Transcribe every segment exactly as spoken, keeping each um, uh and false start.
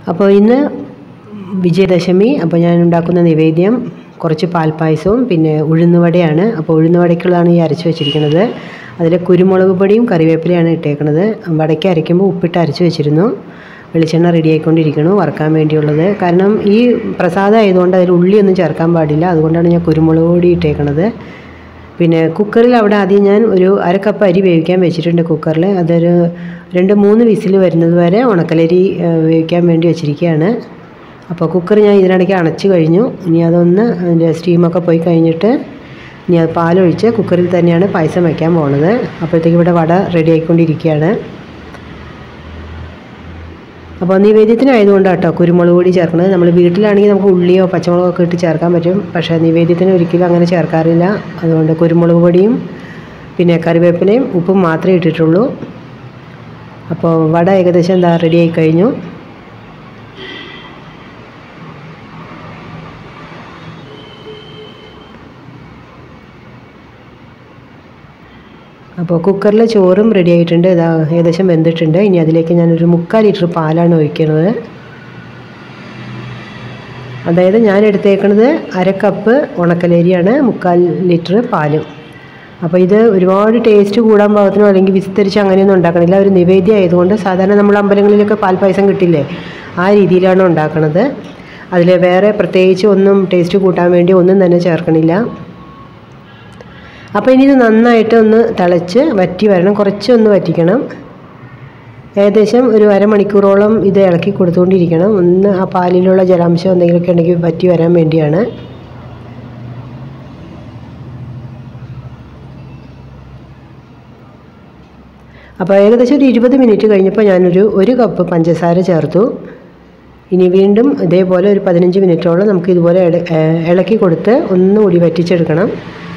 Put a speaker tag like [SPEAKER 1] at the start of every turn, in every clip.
[SPEAKER 1] അപ്പോൾ ഇന്ന് വിജയദശമി. അപ്പോൾ ഞാൻ ഉണ്ടാക്കുന്ന നിവേദ്യം കുറച്ച് പാൽപ്പായസവും പിന്നെ ഉഴുന്നുവടയാണ്. അപ്പോൾ ഉഴുന്നുവടയ്ക്കുള്ളതാണ് ഈ അരച്ച് വെച്ചിരിക്കുന്നത്. അതിൽ കുരുമുളക് പൊടിയും കറിവേപ്പിലയാണ് ഇട്ടേക്കുന്നത്. വടയ്ക്ക് അരയ്ക്കുമ്പോൾ ഉപ്പിട്ട് അരച്ച് വെച്ചിരുന്നു. വെളിച്ചെണ്ണ റെഡി ആയിക്കൊണ്ടിരിക്കുന്നു വറുക്കാൻ വേണ്ടിയുള്ളത്. കാരണം ഈ പ്രസാദം ആയതുകൊണ്ട് അതിൽ ഉള്ളിയൊന്നും ചേർക്കാൻ പാടില്ല, അതുകൊണ്ടാണ് ഞാൻ കുരുമുളക് പൊടി ഇട്ടേക്കുന്നത്. പിന്നെ കുക്കറിൽ അവിടെ ആദ്യം ഞാൻ ഒരു അര കപ്പ് അരി വേവിക്കാൻ വെച്ചിട്ടുണ്ട് കുക്കറിൽ. അതൊരു രണ്ട് മൂന്ന് വിസിൽ വരുന്നത് വരെ ഉണക്കലരി വേവിക്കാൻ വേണ്ടി വെച്ചിരിക്കുകയാണ്. അപ്പോൾ കുക്കർ ഞാൻ ഇതിനിടയ്ക്ക് അടച്ച് കഴിഞ്ഞു. ഇനി അതൊന്ന് അതിൻ്റെ സ്റ്റീമൊക്കെ പോയി കഴിഞ്ഞിട്ട് ഇനി അത് പാലൊഴിച്ച് കുക്കറിൽ തന്നെയാണ് പായസം വയ്ക്കാൻ പോകുന്നത്. അപ്പോഴത്തേക്ക് ഇവിടെ വട റെഡി ആയിക്കൊണ്ടിരിക്കുകയാണ്. അപ്പോൾ നിവേദ്യത്തിനായതുകൊണ്ട് കേട്ടോ കുരുമുളക് പൊടി ചേർക്കുന്നത്. നമ്മൾ വീട്ടിലാണെങ്കിൽ നമുക്ക് ഉള്ളിയോ പച്ചമുളകോ ഒക്കെ ഇട്ട് ചേർക്കാൻ പറ്റും, പക്ഷേ നിവേദ്യത്തിന് ഒരിക്കലും അങ്ങനെ ചേർക്കാറില്ല. അതുകൊണ്ട് കുരുമുളക് പൊടിയും പിന്നെ കറിവേപ്പിലയും ഉപ്പും മാത്രമേ ഇട്ടിട്ടുള്ളൂ. അപ്പോൾ വട ഏകദേശം എന്താ റെഡി ആയി കഴിഞ്ഞു. അപ്പോൾ കുക്കറിൽ ചോറും റെഡി ആയിട്ടുണ്ട്. ഇതാ ഏകദേശം വെന്തിട്ടുണ്ട്. ഇനി അതിലേക്ക് ഞാനൊരു മുക്കാൽ ലിറ്റർ പാലാണ് ഒഴിക്കുന്നത്. അതായത് ഞാൻ എടുത്തേക്കുന്നത് അര കപ്പ് ഉണക്കലരിയാണ്, മുക്കാൽ ലിറ്റർ പാലും. അപ്പോൾ ഇത് ഒരുപാട് ടേസ്റ്റ് കൂടാൻ പാകത്തിനോ അല്ലെങ്കിൽ വിസ്തരിച്ച് അങ്ങനെയൊന്നും ഉണ്ടാക്കണില്ല. ഒരു നിവേദ്യം ആയതുകൊണ്ട് സാധാരണ നമ്മൾ അമ്പലങ്ങളിലൊക്കെ പാൽപ്പായസം കിട്ടില്ലേ, ആ രീതിയിലാണ് ഉണ്ടാക്കുന്നത്. അതിൽ വേറെ പ്രത്യേകിച്ച് ഒന്നും ടേസ്റ്റ് കൂട്ടാൻ വേണ്ടി ഒന്നും തന്നെ ചേർക്കണില്ല. അപ്പോൾ ഇനി ഇത് നന്നായിട്ട് ഒന്ന് തിളച്ച് വറ്റി വരണം, കുറച്ചൊന്ന് വറ്റിക്കണം. ഏകദേശം ഒരു അരമണിക്കൂറോളം ഇത് ഇളക്കി കൊടുത്തുകൊണ്ടിരിക്കണം. ഒന്ന് ആ പാലിലുള്ള ജലാംശം എന്തെങ്കിലുമൊക്കെ ഉണ്ടെങ്കിൽ വറ്റി വരാൻ വേണ്ടിയാണ്. അപ്പോൾ ഏകദേശം ഒരു ഇരുപത് മിനിറ്റ് കഴിഞ്ഞപ്പോൾ ഞാനൊരു ഒരു കപ്പ് പഞ്ചസാര ചേർത്തു. ഇനി വീണ്ടും ഇതേപോലെ ഒരു പതിനഞ്ച് മിനിറ്റോളം നമുക്ക് ഇതുപോലെ ഇളക്കി കൊടുത്ത് ഒന്നുകൂടി വറ്റിച്ചെടുക്കണം.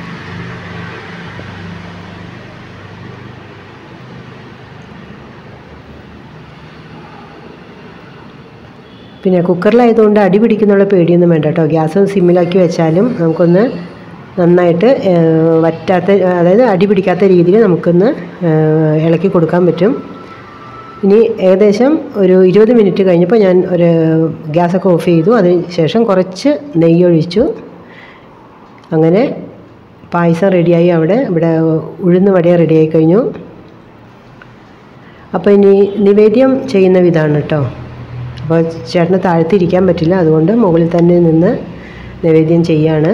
[SPEAKER 1] പിന്നെ കുക്കറിലായതുകൊണ്ട് അടി പിടിക്കുന്നുള്ള പേടിയൊന്നും വേണ്ട കേട്ടോ. ഗ്യാസ് സിമ്മിലാക്കി വെച്ചാലും നമുക്കൊന്ന് നന്നായിട്ട് വറ്റാത്ത, അതായത് അടി പിടിക്കാത്ത രീതിയിൽ നമുക്കൊന്ന് ഇളക്കി കൊടുക്കാൻ പറ്റും. ഇനി ഏകദേശം ഒരു ഇരുപത് മിനിറ്റ് കഴിഞ്ഞപ്പോൾ ഞാൻ ഒരു ഗ്യാസൊക്കെ ഓഫ് ചെയ്തു. അതിന് ശേഷം കുറച്ച് നെയ്യ് ഒഴിച്ചു. അങ്ങനെ പായസം റെഡിയായി. അവിടെ ഇവിടെ ഉഴുന്ന് വട റെഡിയായി കഴിഞ്ഞു. അപ്പോൾ ഇനി നിവേദ്യം ചെയ്യുന്ന വിധമാണ് കേട്ടോ. അപ്പോൾ ചേട്ടന് താഴ്ത്തിരിക്കാൻ പറ്റില്ല, അതുകൊണ്ട് മുകളിൽ തന്നെ നിന്ന് നിവേദ്യം ചെയ്യാണ്.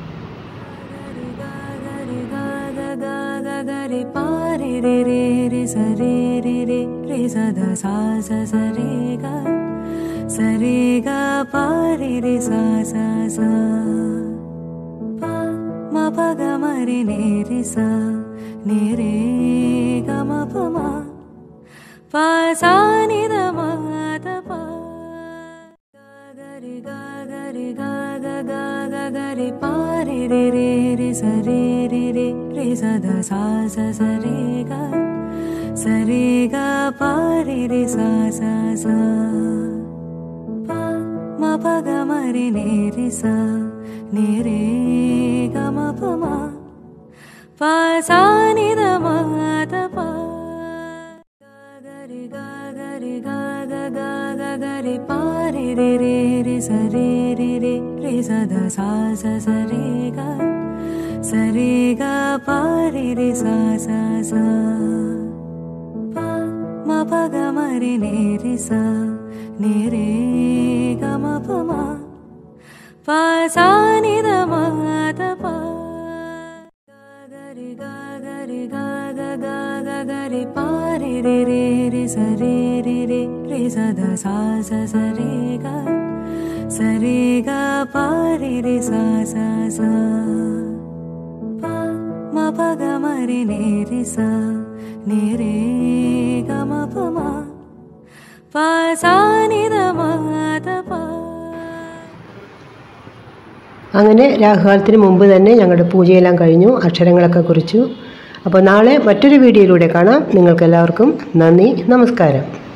[SPEAKER 1] അങ്ങനെ രാഹുകാലത്തിന് മുമ്പ് തന്നെ ഞങ്ങളുടെ പൂജയെല്ലാം കഴിഞ്ഞു, അക്ഷരങ്ങളൊക്കെ കുറിച്ചു. അപ്പോൾ നാളെ മറ്റൊരു വീഡിയോയിലൂടെ കാണാം. നിങ്ങൾക്കെല്ലാവർക്കും നന്ദി, നമസ്കാരം.